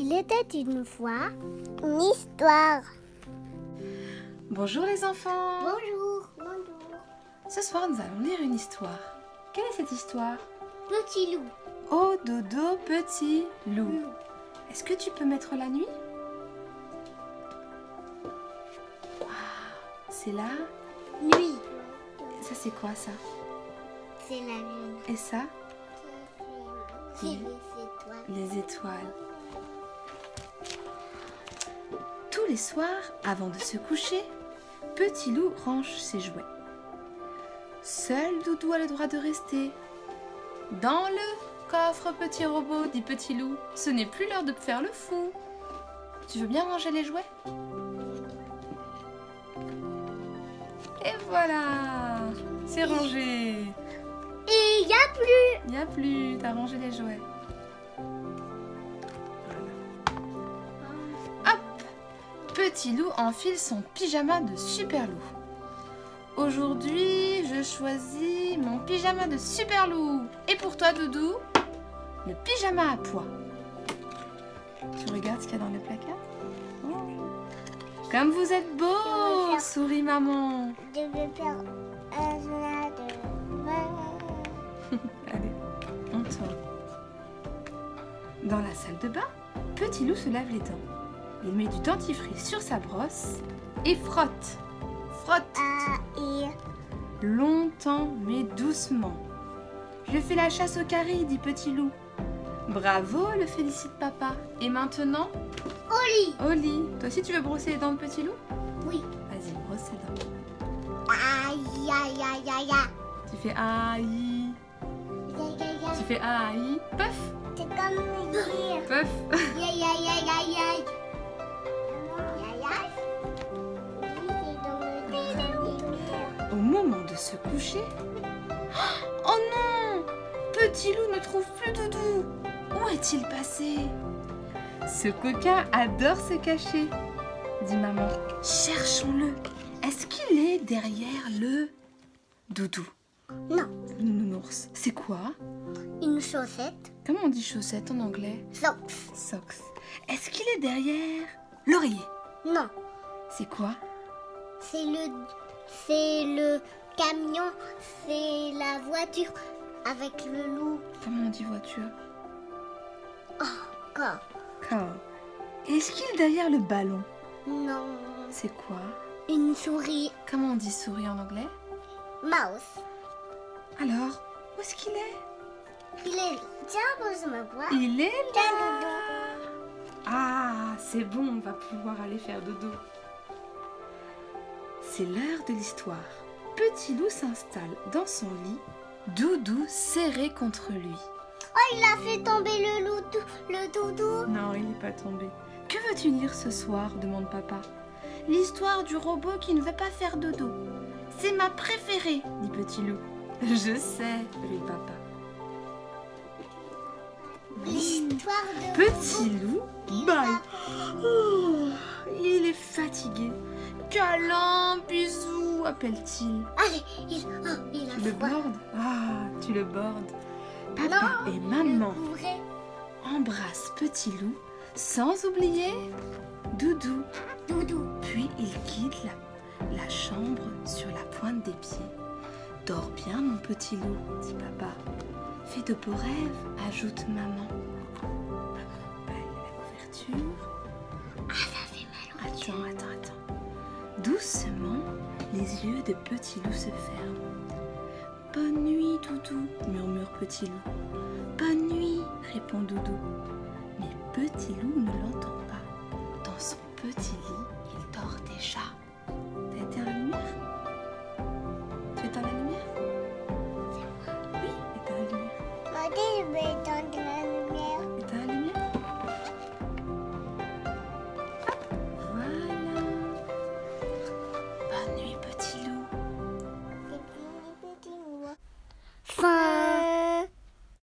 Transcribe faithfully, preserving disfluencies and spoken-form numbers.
Il était une fois une histoire. Bonjour les enfants. Bonjour. Bonjour. Ce soir, nous allons lire une histoire. Quelle est cette histoire? Petit loup. Oh dodo, petit loup. Est-ce que tu peux mettre la nuit? Ah, c'est là. Nuit. Ça c'est quoi ça? C'est la lune. Et ça? C'est les étoiles. Les étoiles. Tous les soirs, avant de se coucher, Petit loup range ses jouets. Seul Doudou a le droit de rester. Dans le coffre, petit robot, dit Petit loup. Ce n'est plus l'heure de faire le fou. Tu veux bien ranger les jouets? Et voilà, c'est rangé. Et il n'y a plus. Il n'y a plus, t'as rangé les jouets. Petit loup enfile son pyjama de super loup. Aujourd'hui, je choisis mon pyjama de super loup. Et pour toi, Doudou, le pyjama à pois. Tu regardes ce qu'il y a dans le placard? Oh. Comme vous êtes beau, faire... sourit maman. Je vais faire un journal de... Allez, on tourne. Dans la salle de bain, Petit loup se lave les dents. Il met du dentifrice sur sa brosse et frotte. Frotte. Ah, et... Longtemps, mais doucement. Je fais la chasse au caries, dit Petit loup. Bravo, le félicite papa. Et maintenant, au lit. Au lit. Toi aussi, tu veux brosser les dents de Petit loup? Oui. Vas-y, brosse les dents. Aïe, aïe, aïe, aïe, aïe. Tu fais aïe. Aïe, aïe, aïe. Tu fais aïe. Puff. C'est comme dire. Puff. Aïe, aïe, aïe, aïe, aïe. Au moment de se coucher, oh non! Petit loup ne trouve plus Doudou. Où est-il passé? Ce coquin adore se cacher, dit maman. Cherchons-le. Est-ce qu'il est derrière le Doudou? Non. Le nounours. C'est quoi? Une chaussette. Comment on dit chaussette en anglais? Socks. Socks. Est-ce qu'il est derrière l'oreiller? Non. C'est quoi? C'est le... C'est le camion, c'est la voiture avec le loup. Comment on dit voiture? Oh, corps. Corps. Est-ce qu'il est derrière le ballon? Non. C'est quoi? Une souris. Comment on dit souris en anglais? Mouse. Alors, où est-ce qu'il est? Il est... Tiens, pose ma voix. Il est Tiens, là. doudou. Ah, c'est bon, on va pouvoir aller faire dodo. C'est l'heure de l'histoire. Petit loup s'installe dans son lit, Doudou serré contre lui. Oh, il a fait tomber le loup, le doudou. Non, il n'est pas tombé. Que veux-tu lire ce soir? Demande papa. L'histoire du robot qui ne veut pas faire dodo. C'est ma préférée, dit Petit loup. Je sais, rit papa. L'histoire de... Petit loup, bye. Oh, il est fatigué. Câlin, bisous, appelle-t-il. Allez, il, oh, il a Tu le froid. bordes? Ah, tu le bordes. Papa Non, et maman le couvrait. embrassent Petit loup, sans oublier Doudou. Doudou. Puis ils quittent la, la chambre sur la pointe des pieds. Dors bien, mon petit loup, dit papa. Fais de beaux rêves, ajoute maman. Bah, il y a la couverture. Ah, ça fait mal. Attends, attends, attends. Doucement, les yeux de Petit loup se ferment. Bonne nuit, Doudou, murmure Petit loup. Bonne nuit, répond Doudou. Mais Petit loup ne l'entend pas. Dans son petit lit, il dort déjà.